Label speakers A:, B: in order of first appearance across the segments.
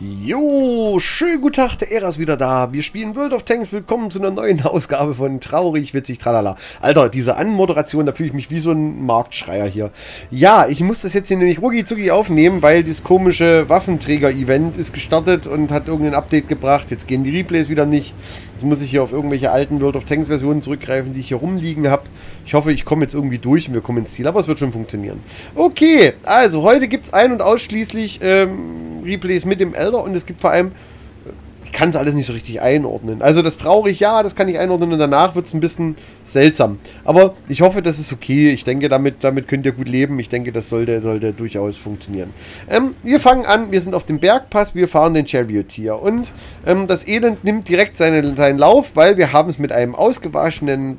A: Jo, schönen guten Tag, der Ära ist wieder da. Wir spielen World of Tanks. Willkommen zu einer neuen Ausgabe von Traurig, Witzig, Tralala. Alter, diese Anmoderation, da fühle ich mich wie so ein Marktschreier hier. Ja, ich muss das jetzt hier nämlich rucki-zucki aufnehmen, weil dieses komische Waffenträger-Event ist gestartet und hat irgendein Update gebracht. Jetzt gehen die Replays wieder nicht. Jetzt muss ich hier auf irgendwelche alten World of Tanks Versionen zurückgreifen, die ich hier rumliegen habe. Ich hoffe, ich komme jetzt irgendwie durch und wir kommen ins Ziel, aber es wird schon funktionieren. Okay, also heute gibt es ein- und ausschließlich Replays mit dem Elder und es gibt vor allem, ich kann es alles nicht so richtig einordnen. Also das traurig, ja, das kann ich einordnen und danach wird es ein bisschen seltsam. Aber ich hoffe, das ist okay. Ich denke, damit könnt ihr gut leben. Ich denke, das sollte durchaus funktionieren. Wir fangen an, wir sind auf dem Bergpass, wir fahren den Charioteer und das Elend nimmt direkt seinen Lauf, weil wir haben es mit einem ausgewachsenen,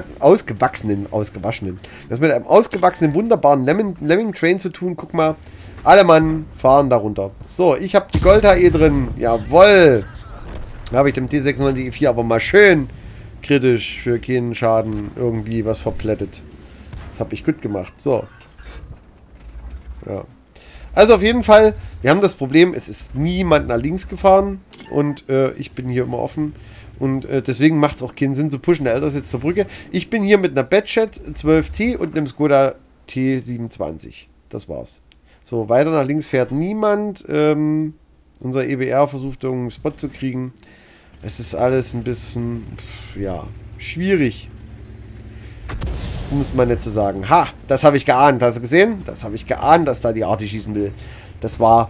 A: wunderbaren Lemming Train zu tun. Guck mal. Alle Mann fahren darunter. So, ich habe die Gold-HE drin. Jawoll. Da habe ich dem T26E4 aber mal schön kritisch für keinen Schaden irgendwie was verplättet. Das habe ich gut gemacht. So. Ja. Also auf jeden Fall, wir haben das Problem, es ist niemand nach links gefahren. Und ich bin hier immer offen. Und deswegen macht es auch keinen Sinn zu pushen. Der Elder ist jetzt zur Brücke. Ich bin hier mit einer Batchat 12T und einem Skoda T27. Das war's. So, weiter nach links fährt niemand. Unser EBR versucht irgendeinen Spot zu kriegen. Es ist alles ein bisschen, ja, schwierig. Muss man nicht so sagen. Ha, das habe ich geahnt. Hast du gesehen? Das habe ich geahnt, dass da die Arti schießen will. Das war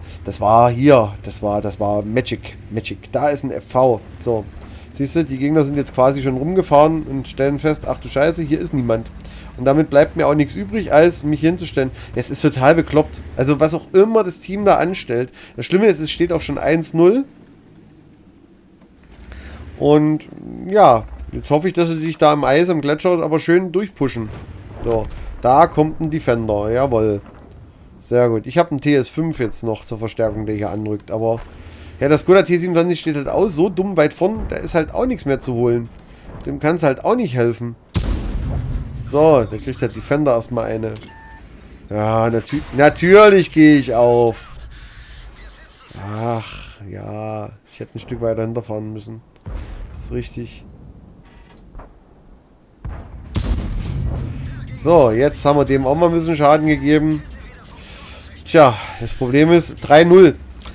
A: Magic. Da ist ein FV. So, siehst du, die Gegner sind jetzt quasi schon rumgefahren und stellen fest, ach du Scheiße, hier ist niemand. Und damit bleibt mir auch nichts übrig, als mich hinzustellen. Es ist total bekloppt. Also was auch immer das Team da anstellt. Das Schlimme ist, es steht auch schon 1-0. Und ja, jetzt hoffe ich, dass sie sich da im Eis, am Gletscher aber schön durchpushen. So, da kommt ein Defender. Jawohl. Sehr gut. Ich habe einen TS5 jetzt noch zur Verstärkung, der hier anrückt. Aber ja, das Skoda T27 steht halt auch so dumm weit vorn. Da ist halt auch nichts mehr zu holen. Dem kann es halt auch nicht helfen. So, da kriegt der Defender erstmal eine. Ja, natürlich gehe ich auf. Ach, ja. Ich hätte ein Stück weiter hinterfahren müssen. Das ist richtig. So, jetzt haben wir dem auch mal ein bisschen Schaden gegeben. Tja, das Problem ist 3-0.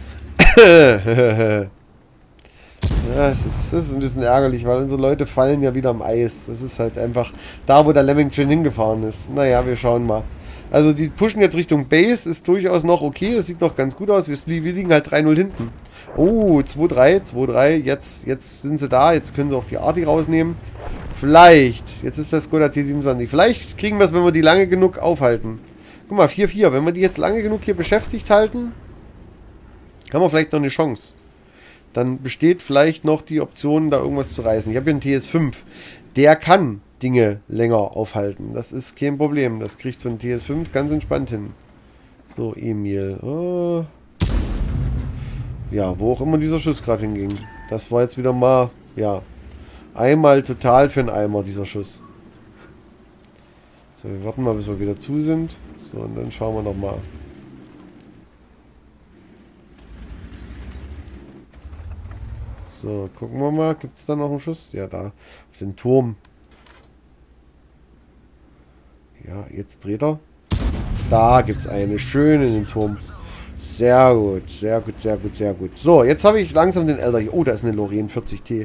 A: Ja, das ist ein bisschen ärgerlich, weil unsere Leute fallen ja wieder am Eis. Das ist halt einfach da, wo der Lemming Train hingefahren ist. Naja, wir schauen mal. Also die pushen jetzt Richtung Base, ist durchaus noch okay. Das sieht noch ganz gut aus. Wir liegen halt 3-0 hinten. Oh, 2-3. Jetzt sind sie da. Jetzt können sie auch die Arti rausnehmen. Vielleicht. Jetzt ist das Skoda T27. Vielleicht kriegen wir es, wenn wir die lange genug aufhalten. Guck mal, 4-4. Wenn wir die jetzt lange genug hier beschäftigt halten, haben wir vielleicht noch eine Chance. Dann besteht vielleicht noch die Option, da irgendwas zu reißen. Ich habe hier einen TS5. Der kann Dinge länger aufhalten. Das ist kein Problem. Das kriegt so ein TS5 ganz entspannt hin. So, Emil. Oh. Ja, wo auch immer dieser Schuss gerade hinging. Das war jetzt wieder mal, ja, einmal total für einen Eimer, dieser Schuss. So, wir warten mal, bis wir wieder zu sind. So, und dann schauen wir nochmal. So, gucken wir mal. Gibt es da noch einen Schuss? Ja, da. Auf den Turm. Ja, jetzt dreht er. Da gibt es eine. Schön in den Turm. Sehr gut. So, jetzt habe ich langsam den Elder hier. Oh, da ist eine Lorraine 40T.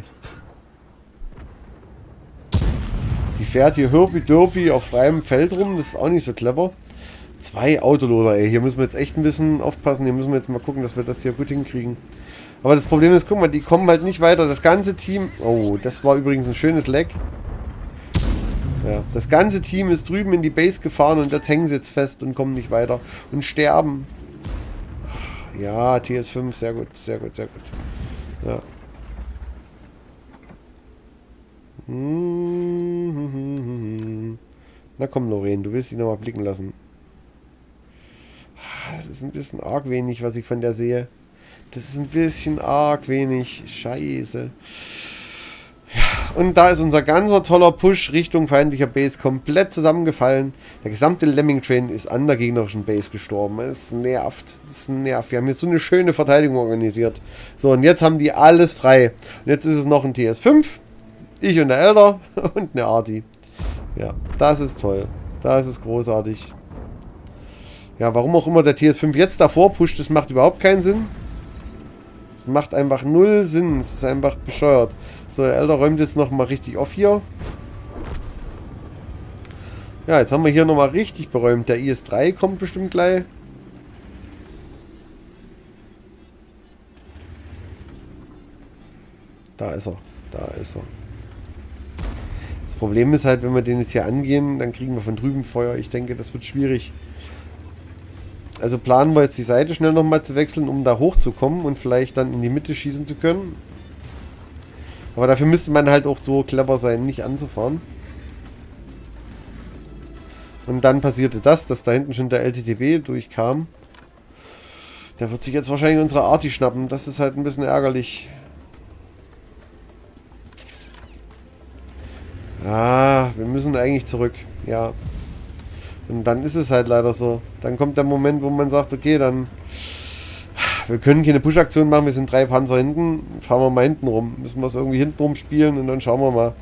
A: Die fährt hier hürpi-dürpi auf freiem Feld rum. Das ist auch nicht so clever. 2 Autoloader, ey. Hier müssen wir jetzt echt ein bisschen aufpassen. Hier müssen wir jetzt mal gucken, dass wir das hier gut hinkriegen. Aber das Problem ist, guck mal, die kommen halt nicht weiter. Das ganze Team... Oh, das war übrigens ein schönes Leck. Ja, das ganze Team ist drüben in die Base gefahren und da hängen sie jetzt fest und kommen nicht weiter. Und sterben. Ja, TS5, sehr gut. Ja. Na komm, Lorraine, du willst dich nochmal blicken lassen. Das ist ein bisschen arg wenig, was ich von der sehe. Das ist ein bisschen arg wenig. Scheiße. Ja, Und da ist unser ganzer toller Push Richtung feindlicher Base komplett zusammengefallen. Der gesamte Lemming Train ist an der gegnerischen Base gestorben. Es nervt. Es nervt. Wir haben jetzt so eine schöne Verteidigung organisiert. So, und jetzt haben die alles frei. Und jetzt ist es noch ein TS5. Ich und der Elder und eine Arti. Ja, das ist toll. Das ist großartig. Ja, warum auch immer der TS5 jetzt davor pusht, das macht überhaupt keinen Sinn. Es macht einfach null Sinn. Es ist einfach bescheuert. So, der Elder räumt jetzt nochmal richtig auf hier. Ja, jetzt haben wir hier nochmal richtig beräumt. Der IS-3 kommt bestimmt gleich. Da ist er. Da ist er. Das Problem ist halt, wenn wir den jetzt hier angehen, dann kriegen wir von drüben Feuer. Ich denke, das wird schwierig. Also planen wir jetzt die Seite schnell nochmal zu wechseln, um da hochzukommen und vielleicht dann in die Mitte schießen zu können. Aber dafür müsste man halt auch so clever sein, nicht anzufahren. Und dann passierte das, dass da hinten schon der LTTB durchkam. Der wird sich jetzt wahrscheinlich unsere Arti schnappen. Das ist halt ein bisschen ärgerlich. Ah, wir müssen eigentlich zurück. Ja. Und dann ist es halt leider so. Dann kommt der Moment, wo man sagt, okay, dann... Wir können keine Push-Aktion machen, wir sind 3 Panzer hinten. Fahren wir mal hinten rum. Müssen wir es irgendwie hinten rum spielen und dann schauen wir mal.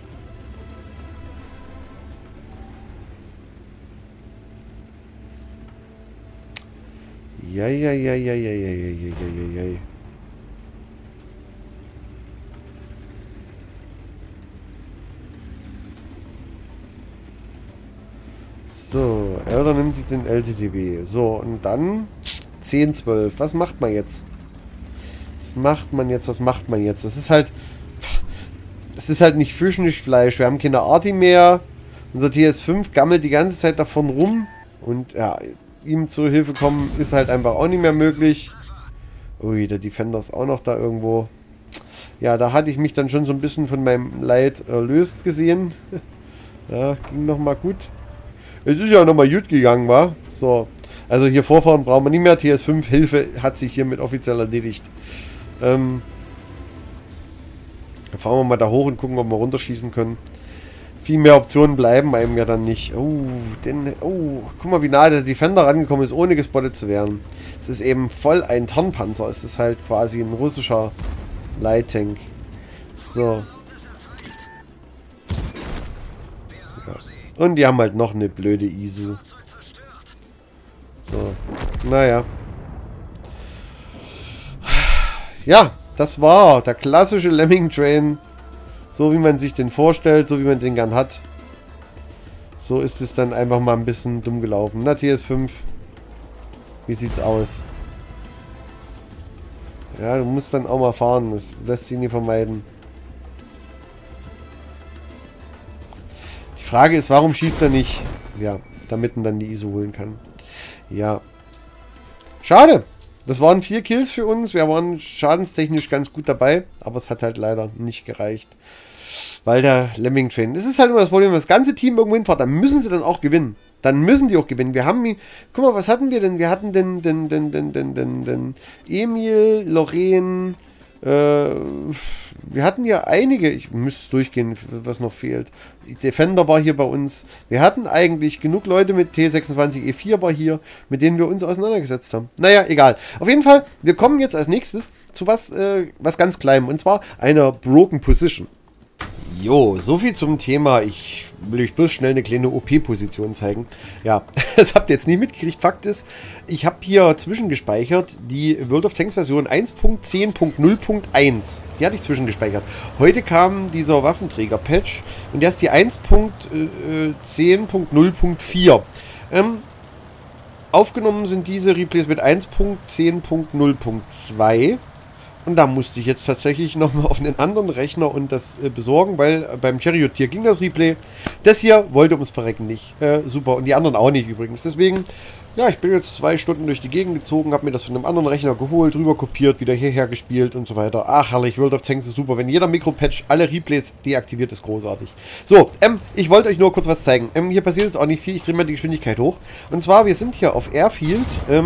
A: Ja. So, Elder nimmt sich den LTTB. So, und dann 10, 12. Was macht man jetzt? Was macht man jetzt? Das ist halt... Das ist halt nicht Fisch, nicht Fleisch. Wir haben keine Arti mehr. Unser TS5 gammelt die ganze Zeit davon rum. Und ja, ihm zur Hilfe kommen ist halt einfach auch nicht mehr möglich. Ui, der Defender ist auch noch da irgendwo. Ja, da hatte ich mich dann schon so ein bisschen von meinem Leid erlöst gesehen. Ja, ging nochmal gut. Es ist ja nochmal gut gegangen, wa? So. Also hier vorfahren brauchen wir nicht mehr. TS5 Hilfe hat sich hiermit offiziell erledigt. Dann fahren wir mal da hoch und gucken, ob wir runterschießen können. Viel mehr Optionen bleiben einem ja dann nicht. Guck mal, wie nah der Defender rangekommen ist, ohne gespottet zu werden. Es ist eben voll ein Tarnpanzer. Es ist halt quasi ein russischer Light-Tank. So. Ja. Und die haben halt noch eine blöde ISU. So. Naja. Ja, das war der klassische Lemming Train. So wie man sich den vorstellt, so wie man den gern hat. So ist es dann einfach mal ein bisschen dumm gelaufen. Na, TS5. Wie sieht's aus? Ja, du musst dann auch mal fahren. Das lässt sich nie vermeiden. Die Frage ist, warum schießt er nicht? Ja, damit man dann die ISO holen kann. Ja. Schade. Das waren 4 Kills für uns. Wir waren schadenstechnisch ganz gut dabei. Aber es hat halt leider nicht gereicht. Weil der Lemming Train... Das ist halt immer das Problem, wenn das ganze Team irgendwo hinfährt, dann müssen sie dann auch gewinnen. Dann müssen die auch gewinnen. Wir haben... Guck mal, was hatten wir denn? Wir hatten den Emil, Lorraine... wir hatten ja einige... Ich müsste durchgehen, was noch fehlt. Defender war hier bei uns. Wir hatten eigentlich genug Leute mit T26 E4 war hier, mit denen wir uns auseinandergesetzt haben. Naja, egal. Auf jeden Fall, wir kommen jetzt als nächstes zu was ganz Kleinem. Und zwar einer Broken Position. Jo, soviel zum Thema. Ich will euch bloß schnell eine kleine OP-Position zeigen. Ja, das habt ihr jetzt nie mitgekriegt. Fakt ist, ich habe hier zwischengespeichert die World of Tanks Version 1.10.0.1. Die hatte ich zwischengespeichert. Heute kam dieser Waffenträger-Patch und der ist die 1.10.0.4. Aufgenommen sind diese Replays mit 1.10.0.2. Und da musste ich jetzt tatsächlich nochmal auf einen anderen Rechner und das besorgen, weil beim Charioteer ging das Replay. Das hier wollte ums Verrecken nicht. Super. Und die anderen auch nicht übrigens. Deswegen, ja, ich bin jetzt 2 Stunden durch die Gegend gezogen, habe mir das von einem anderen Rechner geholt, rüber kopiert, wieder hierher gespielt und so weiter. Ach, herrlich, World of Tanks ist super. Wenn jeder Mikropatch alle Replays deaktiviert, ist großartig. So, ich wollte euch nur kurz was zeigen. Hier passiert jetzt auch nicht viel. Ich drehe mal die Geschwindigkeit hoch. Und zwar, wir sind hier auf Airfield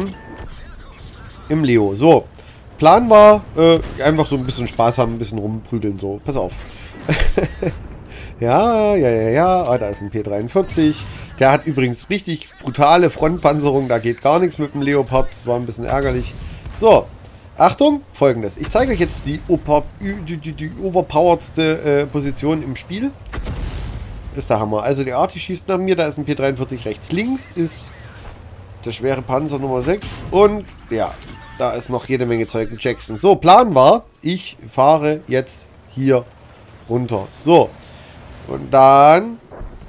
A: im Leo. So. Plan war, einfach so ein bisschen Spaß haben, ein bisschen rumprügeln, so. Pass auf. Ja. Oh, da ist ein P43. Der hat übrigens richtig brutale Frontpanzerung. Da geht gar nichts mit dem Leopard. Das war ein bisschen ärgerlich. So, Achtung, folgendes. Ich zeige euch jetzt die overpoweredste Position im Spiel. Ist der Hammer. Also die Arti schießt nach mir. Da ist ein P43 rechts. Links ist der schwere Panzer Nummer 6. Und ja, da ist noch jede Menge Zeug in Jackson. So, Plan war, ich fahre jetzt hier runter. So. Und dann...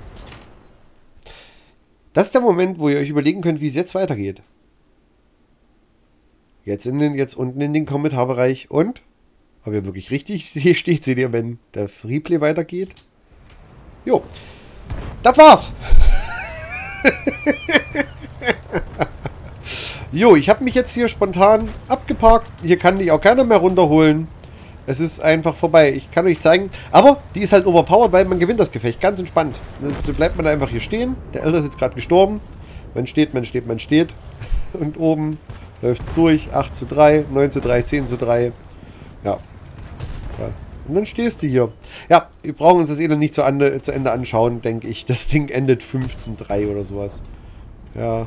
A: Das ist der Moment, wo ihr euch überlegen könnt, wie es jetzt weitergeht. Jetzt unten in den Kommentarbereich. Und? Ob ihr wirklich richtig steht, seht ihr, wenn das Replay weitergeht. Jo. Das war's. Jo, ich habe mich jetzt hier spontan abgeparkt. Hier kann dich auch keiner mehr runterholen. Es ist einfach vorbei. Ich kann euch zeigen. Aber die ist halt overpowered, weil man gewinnt das Gefecht. Ganz entspannt. Da bleibt man einfach hier stehen. Der Elder ist jetzt gerade gestorben. Man steht. Und oben läuft es durch. 8:3, 9:3, 10:3. Ja. Und dann stehst du hier. Ja, wir brauchen uns das Elend nicht zu Ende anschauen, denke ich. Das Ding endet 15:3 oder sowas. Ja.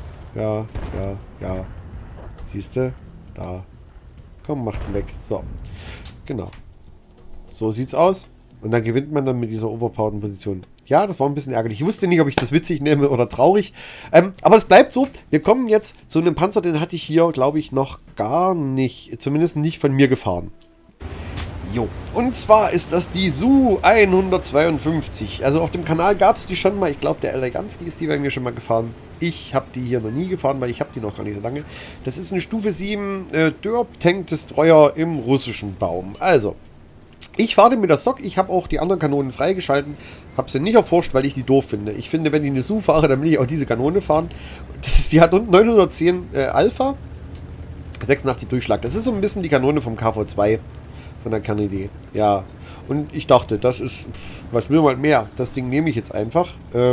A: Siehst du? Da. Komm, macht ihn weg. So. Genau. So sieht's aus. Und dann gewinnt man dann mit dieser overpowerten Position. Ja, das war ein bisschen ärgerlich. Ich wusste nicht, ob ich das witzig nehme oder traurig. Aber es bleibt so. Wir kommen jetzt zu einem Panzer, den hatte ich hier, glaube ich, noch gar nicht. Zumindest nicht von mir gefahren. Jo. Und zwar ist das die Su 152. Also auf dem Kanal gab es die schon mal. Ich glaube, der Eleganski ist die bei mir schon mal gefahren. Ich habe die hier noch nie gefahren, weil ich habe die noch gar nicht so lange. Das ist eine Stufe 7 Derp-Tank-Destroyer im russischen Baum. Also, ich fahre den mit der Stock. Ich habe auch die anderen Kanonen freigeschalten. Habe sie nicht erforscht, weil ich die doof finde. Ich finde, wenn ich eine Su fahre, dann will ich auch diese Kanone fahren. Die hat unten 910 Alpha. 86 Durchschlag. Das ist so ein bisschen die Kanone vom KV2. Von der Kernidee. Ja. Und ich dachte, das ist... Was will man mehr? Das Ding nehme ich jetzt einfach.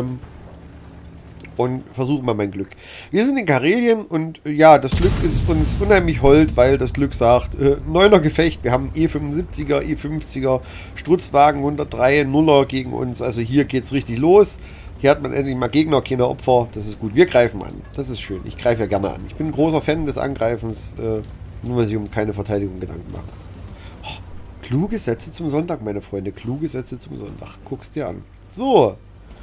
A: Und versuche mal mein Glück. Wir sind in Karelien und ja, das Glück ist uns unheimlich hold, weil das Glück sagt, 9er Gefecht, wir haben E75er, E50er, Strutzwagen 103, 0er gegen uns, also hier geht's richtig los. Hier hat man endlich mal Gegner, keine Opfer, das ist gut. Wir greifen an, das ist schön, ich greife ja gerne an. Ich bin ein großer Fan des Angreifens, nur weil sie um keine Verteidigung Gedanken machen. Oh, kluge Sätze zum Sonntag, meine Freunde, kluge Sätze zum Sonntag, guck's dir an. So.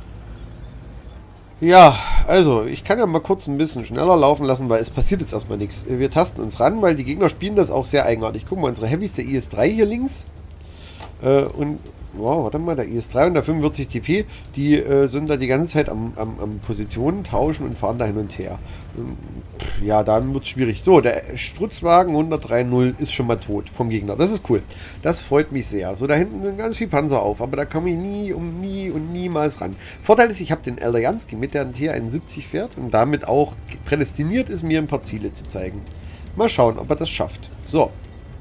A: Ja, also, ich kann ja mal kurz ein bisschen schneller laufen lassen, weil es passiert jetzt erstmal nichts. Wir tasten uns ran, weil die Gegner spielen das auch sehr eigenartig. Guck mal, unsere Heavys, der IS-3 hier links. Und, wow, warte mal, der IS-3 und der 45 TP, die sind da die ganze Zeit am Positionen tauschen und fahren da hin und her. Ja, dann wird es schwierig. So, der Strutzwagen 103-0 ist schon mal tot vom Gegner. Das ist cool. Das freut mich sehr. So, da hinten sind ganz viel Panzer auf, aber da komme ich nie und niemals ran. Vorteil ist, ich habe den Eleganski mit, der einen T71 fährt und damit auch prädestiniert ist, mir ein paar Ziele zu zeigen. Mal schauen, ob er das schafft. So.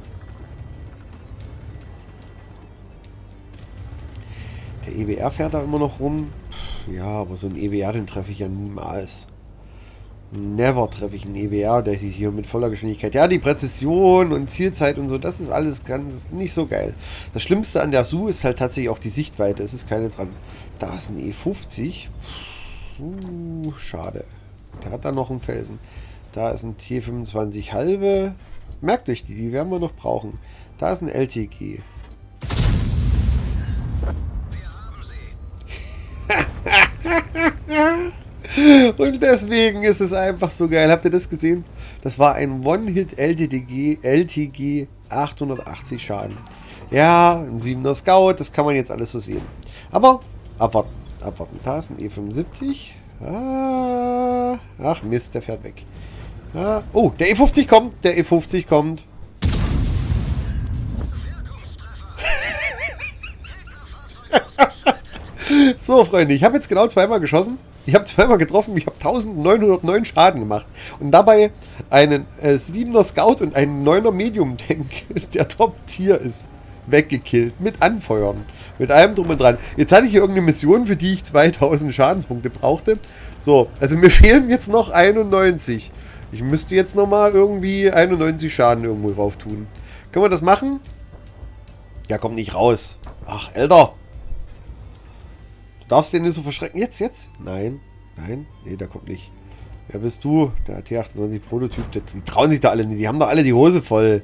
A: Der EBR fährt da immer noch rum. Ja, aber so ein EBR, den treffe ich ja niemals. Never treffe ich einen EBR, der hier mit voller Geschwindigkeit... Ja, die Präzision und Zielzeit und so, das ist alles ganz nicht so geil. Das Schlimmste an der Su ist halt tatsächlich auch die Sichtweite. Es ist keine dran. Da ist ein E50. Schade. Der hat da noch einen Felsen. Da ist ein T25 halbe. Merkt euch die werden wir noch brauchen. Da ist ein LTG. Und deswegen ist es einfach so geil. Habt ihr das gesehen? Das war ein One-Hit-LTG 880 Schaden. Ja, ein 7er Scout, das kann man jetzt alles so sehen. Aber abwarten. Da ist ein E75. Ach Mist, der fährt weg. Oh, der E50 kommt. So, Freunde, ich habe jetzt genau zweimal geschossen. Ich habe zweimal getroffen, ich habe 1909 Schaden gemacht. Und dabei einen 7er Scout und einen 9er Medium Tank, der Top-Tier ist, weggekillt. Mit Anfeuern. Mit allem drum und dran. Jetzt hatte ich hier irgendeine Mission, für die ich 2000 Schadenspunkte brauchte. So, also mir fehlen jetzt noch 91. Ich müsste jetzt nochmal irgendwie 91 Schaden irgendwo drauf tun. Können wir das machen? Ja, kommt nicht raus. Ach, Alter. Du darfst den nicht so verschrecken. Jetzt? Nein. Nee, der kommt nicht. Wer bist du? Der T28 Prototyp. Die trauen sich da alle nicht. Die haben doch alle die Hose voll.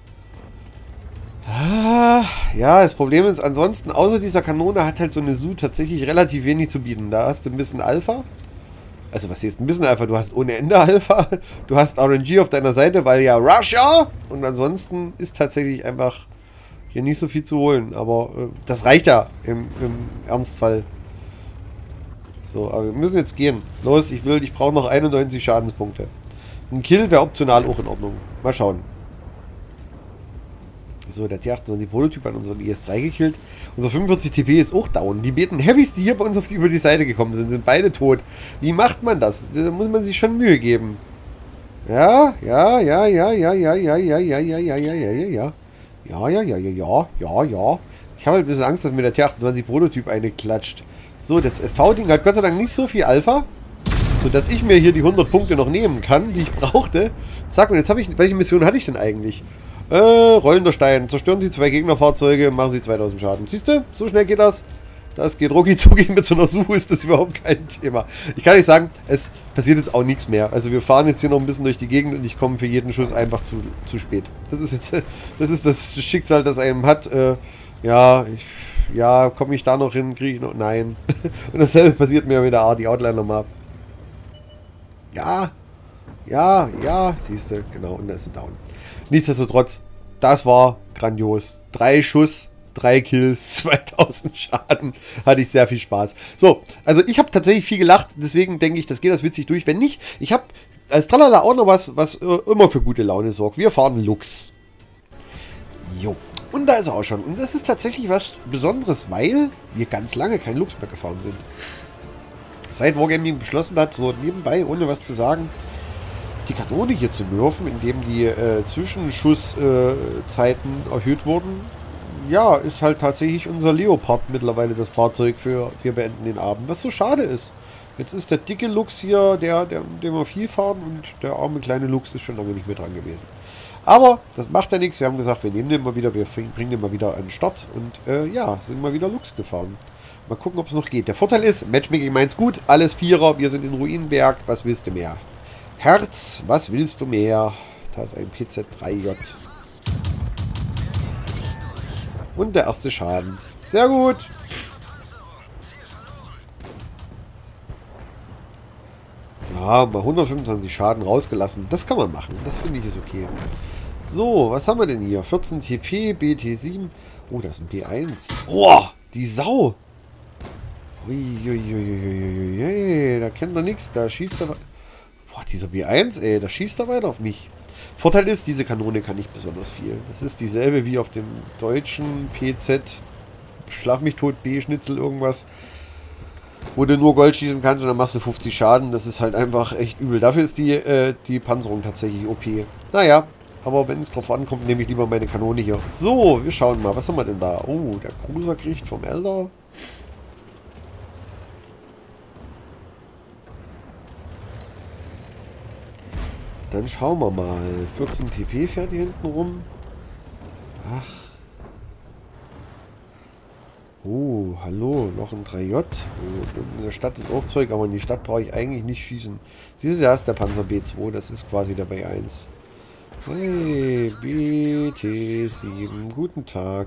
A: Ah, ja, das Problem ist, ansonsten, außer dieser Kanone hat halt so eine Su tatsächlich relativ wenig zu bieten. Da hast du ein bisschen Alpha. Also, was heißt ein bisschen Alpha? Du hast ohne Ende Alpha. Du hast RNG auf deiner Seite, weil ja Russia. Und ansonsten ist tatsächlich einfach hier nicht so viel zu holen. Aber das reicht ja im Ernstfall. So, aber wir müssen jetzt gehen. Los, ich brauche noch 91 Schadenspunkte. Ein Kill wäre optional auch in Ordnung. Mal schauen. So, der T28 Prototyp hat unseren IS-3 gekillt. Unser 45 TP ist auch down. Die beiden Heavys, die hier bei uns über die Seite gekommen sind, sind beide tot. Wie macht man das? Da muss man sich schon Mühe geben. Ja. Ich habe halt ein bisschen Angst, dass mir der T28 Prototyp eine klatscht. So, das V-Ding hat Gott sei Dank nicht so viel Alpha, sodass ich mir hier die 100 Punkte noch nehmen kann, die ich brauchte. Zack, und jetzt habe ich... Welche Mission hatte ich denn eigentlich? Rollender Stein. Zerstören Sie 2 Gegnerfahrzeuge, machen Sie 2000 Schaden. Siehst du? So schnell geht das. Das geht rucki zucki. Mit so einer Suche ist das überhaupt kein Thema. Ich kann euch sagen, es passiert jetzt auch nichts mehr. Also wir fahren jetzt hier noch ein bisschen durch die Gegend und ich komme für jeden Schuss einfach zu spät. Das ist jetzt... Das ist das Schicksal, das einem hat. Ja, komme ich da noch hin? Kriege ich noch... Nein. Und dasselbe passiert mir mit der die Outliner Map. Ja. Siehst du, genau. Und da ist sie down. Nichtsdestotrotz, das war grandios. 3 Schuss, 3 Kills, 2000 Schaden. Hatte ich sehr viel Spaß. So, also ich habe tatsächlich viel gelacht. Deswegen denke ich, das geht das witzig durch. Wenn nicht, ich habe als Tralala auch noch was immer für gute Laune sorgt. Wir fahren Lux. Jo. Und da ist er auch schon. Und das ist tatsächlich was Besonderes, weil wir ganz lange kein Lux mehr gefahren sind. Seit Wargaming beschlossen hat, so nebenbei, ohne was zu sagen, die Kanone hier zu nerven, indem die Zwischenschusszeiten erhöht wurden. Ja, ist halt tatsächlich unser Leopard mittlerweile das Fahrzeug für wir beenden den Abend. Was so schade ist. Jetzt ist der dicke Lux hier, den wir viel fahren, und der arme kleine Lux ist schon lange nicht mehr dran gewesen. Aber das macht ja nichts. Wir haben gesagt, wir nehmen den mal wieder, wir bringen den mal wieder an den Start und sind mal wieder Lux gefahren. Mal gucken, ob es noch geht. Der Vorteil ist, Matchmaking meint's gut, alles Vierer, wir sind in Ruinenberg, was willst du mehr? Herz, was willst du mehr? Da ist ein PZ3J. Und der erste Schaden. Sehr gut. Ja, mal 125 Schaden rausgelassen. Das kann man machen. Das finde ich ist okay. So, was haben wir denn hier? 14 TP, BT7. Oh, das ist ein B1. Oh, die Sau. Uiuiuiuiui. Da kennt er nichts. Da schießt er... Boah, dieser B1, ey, da schießt er weiter auf mich. Vorteil ist, diese Kanone kann nicht besonders viel. Das ist dieselbe wie auf dem deutschen PZ. Schlag mich tot, B-Schnitzel, irgendwas. Wo du nur Gold schießen kannst und dann machst du 50 Schaden. Das ist halt einfach echt übel. Dafür ist die Panzerung tatsächlich OP. Naja, aber wenn es drauf ankommt, nehme ich lieber meine Kanone hier. So, wir schauen mal. Was haben wir denn da? Oh, der Cruiser kriegt vom Elder. Dann schauen wir mal. 14 TP fährt hier hinten rum. Ach. Oh, hallo. Noch ein 3J. Oh, in der Stadt ist auch Zeug, aber in die Stadt brauche ich eigentlich nicht schießen. Siehst du, da ist der Panzer B2. Das ist quasi der B1. Hey, BT7. Guten Tag.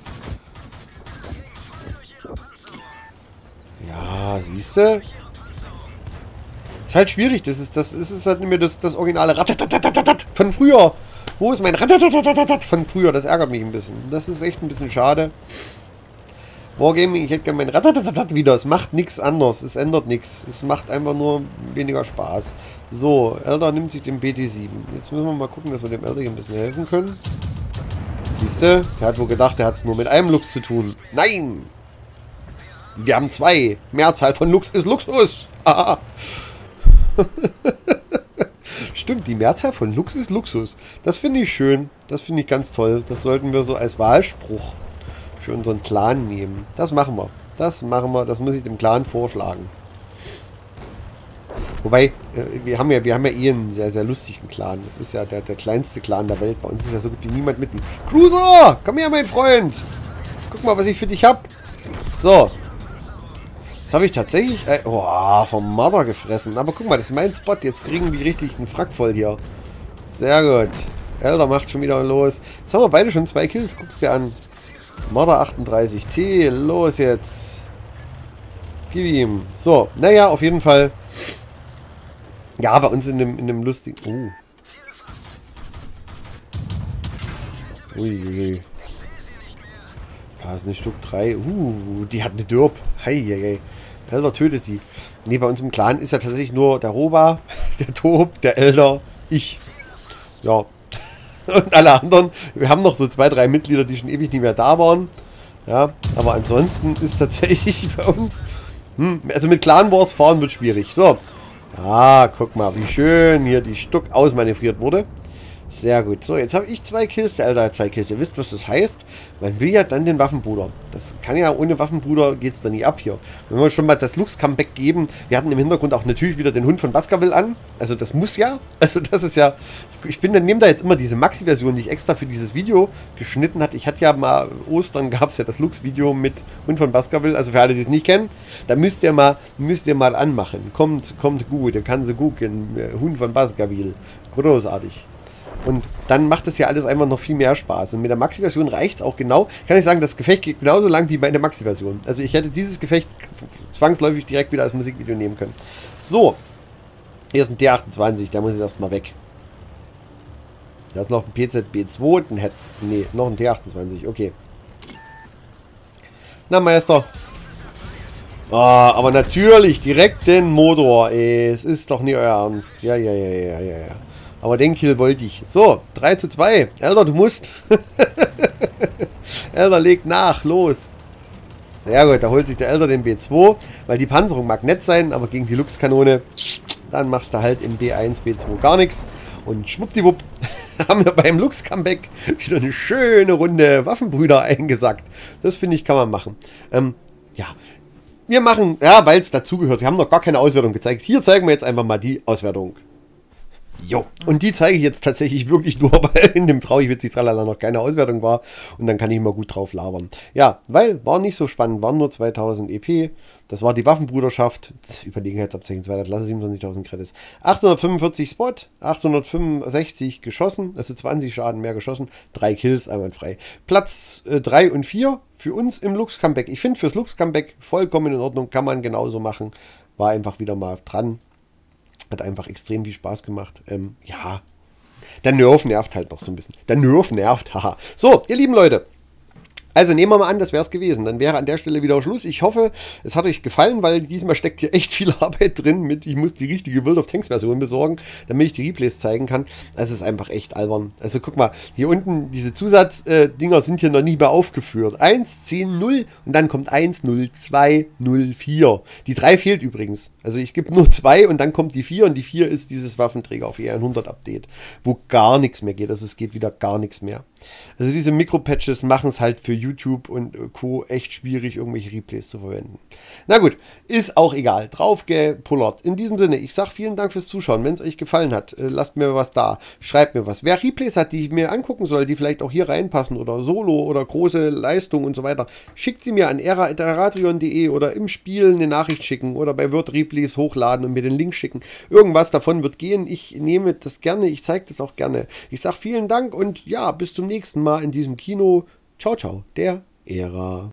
A: Ja, siehst du? Ist halt schwierig, das ist halt nicht mehr das originale Ratatatat von früher. Wo ist mein Ratatatat von früher? Das ärgert mich ein bisschen. Das ist echt ein bisschen schade. Wargaming, ich hätte gerne mein Ratatatat wieder. Es macht nichts anderes, es ändert nichts. Es macht einfach nur weniger Spaß. So, Elder nimmt sich den BT7. Jetzt müssen wir mal gucken, dass wir dem Elder hier ein bisschen helfen können. Siehst du? Der hat wohl gedacht, der hat es nur mit einem Lux zu tun. Nein! Wir haben 2. Mehrzahl von Lux ist Luxus. Ah. Stimmt, die Mehrzahl von Lux ist Luxus. Das finde ich schön. Das finde ich ganz toll. Das sollten wir so als Wahlspruch für unseren Clan nehmen. Das machen wir. Das machen wir. Das muss ich dem Clan vorschlagen. Wobei, wir haben ja eh einen sehr, sehr lustigen Clan. Das ist ja der kleinste Clan der Welt. Bei uns ist ja so gut wie niemand mit. Cruiser! Komm her, mein Freund! Guck mal, was ich für dich hab. So. Jetzt habe ich tatsächlich... vom Mother gefressen. Aber guck mal, das ist mein Spot. Jetzt kriegen die richtig einen Frack voll hier. Sehr gut. Elder macht schon wieder los. Jetzt haben wir beide schon 2 Kills. Guck's dir an. Mother 38. T. Los jetzt. Gib ihm. So. Naja, auf jeden Fall. Ja, bei uns in dem lustigen... Uiuiui. Da ist eine Stück 3. Die hat eine Dirb. Heieiei. Elder tötet sie. Ne, bei uns im Clan ist ja tatsächlich nur der Roba, der Tob, der Elder, ich. Ja. Und alle anderen. Wir haben noch so 2, 3 Mitglieder, die schon ewig nicht mehr da waren. Ja, aber ansonsten ist tatsächlich bei uns... also mit Clan Wars fahren wird schwierig. So. Ja, guck mal, wie schön hier die Stück ausmanövriert wurde. Sehr gut. So, jetzt habe ich 2 Kills, der Elder hat 2 Kills. Ihr wisst, was das heißt. Man will ja dann den Waffenbruder. Das kann ja, ohne Waffenbruder geht es dann nicht ab hier. Wenn wir schon mal das Lux-Comeback geben, wir hatten im Hintergrund auch natürlich wieder den Hund von Baskerville an. Also das muss ja. Also das ist ja... Ich nehme da jetzt immer diese Maxi-Version, die ich extra für dieses Video geschnitten hatte. Ich hatte ja mal, Ostern gab es ja das Lux-Video mit Hund von Baskerville. Also für alle, die es nicht kennen, da müsst ihr mal anmachen. Kommt gut, ihr kann so gucken. Hund von Baskerville. Großartig. Und dann macht es ja alles einfach noch viel mehr Spaß. Und mit der Maxi-Version reicht es auch genau. Kann ich sagen, das Gefecht geht genauso lang wie bei der Maxi-Version. Also ich hätte dieses Gefecht zwangsläufig direkt wieder als Musikvideo nehmen können. So. Hier ist ein T28, der muss jetzt erstmal weg. Da ist noch ein PZB2 und ein Hetz. Nee, noch ein T28, okay. Na, Meister. Aber natürlich, direkt den Motor. Ey, es ist doch nie euer Ernst. Ja. Aber den Kill wollte ich. So, 3:2. Elder, du musst. Elder legt nach. Los. Sehr gut, da holt sich der Elder den B2. Weil die Panzerung mag nett sein, aber gegen die Lux-Kanone, dann machst du halt im B1, B2 gar nichts. Und schwuppdiwupp haben wir beim Lux-Comeback wieder eine schöne Runde Waffenbrüder eingesackt. Das finde ich, kann man machen. Ja. Wir machen, ja, weil es dazugehört. Wir haben noch gar keine Auswertung gezeigt. Hier zeigen wir jetzt einfach mal die Auswertung. Jo, und die zeige ich jetzt tatsächlich wirklich nur, weil in dem Traurig witzig Tralala noch keine Auswertung war. Und dann kann ich mal gut drauf labern. Ja, weil war nicht so spannend, waren nur 2000 EP. Das war die Waffenbruderschaft. Überlegenheitsabzeichen 2. Klasse, 27.000 Credits. 845 Spot, 865 geschossen, also 20 Schaden mehr geschossen, 3 Kills, einwandfrei. Platz 3 und 4 für uns im Lux-Comeback. Ich finde fürs Lux-Comeback vollkommen in Ordnung, kann man genauso machen. War einfach wieder mal dran. Hat einfach extrem viel Spaß gemacht. Ja, der Nerv nervt halt noch so ein bisschen. Der Nerv nervt, haha. So, ihr lieben Leute. Also nehmen wir mal an, das wäre es gewesen. Dann wäre an der Stelle wieder Schluss. Ich hoffe, es hat euch gefallen, weil diesmal steckt hier echt viel Arbeit drin mit. Ich muss die richtige World of Tanks Version besorgen, damit ich die Replays zeigen kann. Es ist einfach echt albern. Also guck mal, hier unten diese Zusatzdinger sind hier noch nie mehr aufgeführt. 1, 10, 0 und dann kommt 1, 0, 2, 0, 4. Die 3 fehlt übrigens. Also ich gebe nur 2 und dann kommt die 4 und die 4 ist dieses Waffenträger auf E100 Update, wo gar nichts mehr geht. Also es geht wieder gar nichts mehr. Also diese Mikropatches machen es halt für YouTube und Co. echt schwierig, irgendwelche Replays zu verwenden. Na gut, ist auch egal. Drauf gepullert. In diesem Sinne, ich sage vielen Dank fürs Zuschauen. Wenn es euch gefallen hat, lasst mir was da. Schreibt mir was. Wer Replays hat, die ich mir angucken soll, die vielleicht auch hier reinpassen oder Solo oder große Leistung und so weiter, schickt sie mir an era@ratrion.de oder im Spiel eine Nachricht schicken oder bei Word Replays hochladen und mir den Link schicken. Irgendwas davon wird gehen. Ich nehme das gerne. Ich zeige das auch gerne. Ich sage vielen Dank und ja, bis zum nächsten Mal in diesem Kino. Ciao, ciao, der Ära.